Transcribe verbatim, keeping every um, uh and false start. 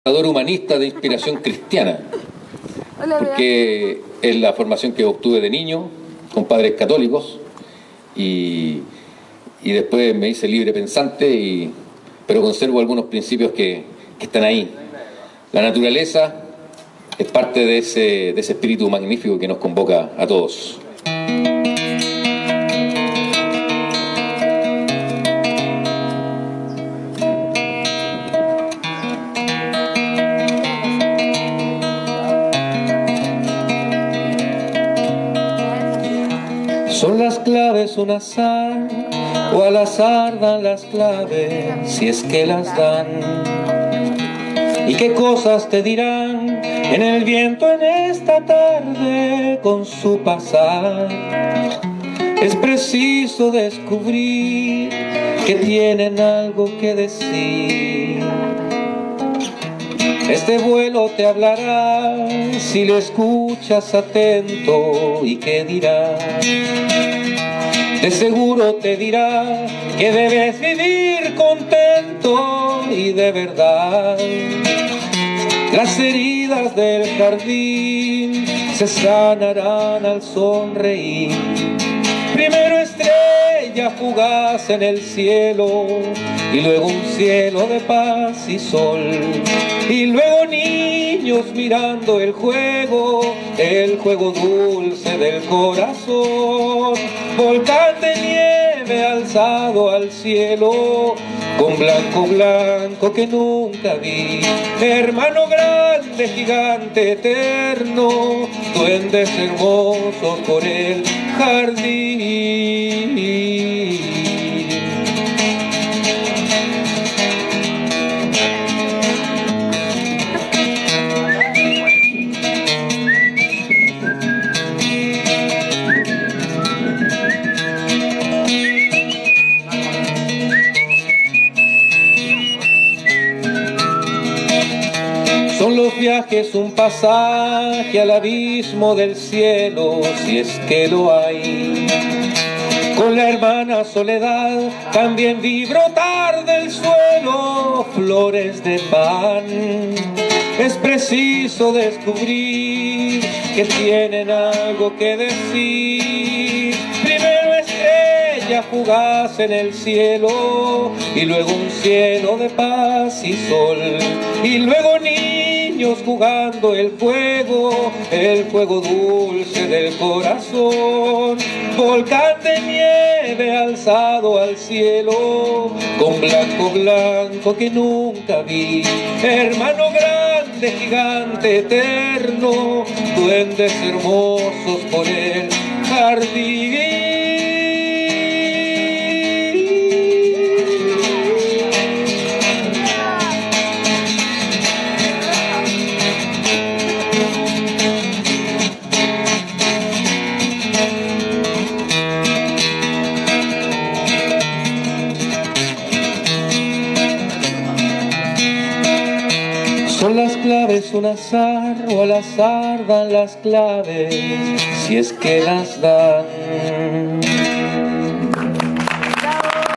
Pensador humanista de inspiración cristiana, porque es la formación que obtuve de niño con padres católicos y, y después me hice libre pensante, y, pero conservo algunos principios que, que están ahí. La naturaleza es parte de ese, de ese espíritu magnífico que nos convoca a todos. Son las claves un azar, o al azar dan las claves, si es que las dan. ¿Y qué cosas te dirán en el viento en esta tarde con su pasar? Es preciso descubrir que tienen algo que decir. Este vuelo te hablará si le escuchas atento. ¿Y qué dirá? De seguro te dirá que debes vivir contento y de verdad. Las heridas del jardín se sanarán al sonreír. Primero estrella fugaz en el cielo, y luego un cielo de paz y sol, y luego niños mirando el juego, el juego dulce del corazón. Volcán de nieve alzado al cielo, con blanco blanco que nunca vi. Hermano grande, gigante eterno, duendes hermosos por el jardín. Son los viajes un pasaje al abismo del cielo, si es que lo hay. Con la hermana soledad también vi brotar del suelo flores de pan. Es preciso descubrir que tienen algo que decir. Primero estrella fugaz en el cielo, y luego un cielo de paz y sol, y luego niños jugando el fuego, el fuego dulce del corazón. Volcán de nieve alzado al cielo, con blanco blanco que nunca vi. Hermano grande, gigante eterno, duendes hermosos por el jardín. Son las claves un azar, o al azar dan las claves, si es que las dan.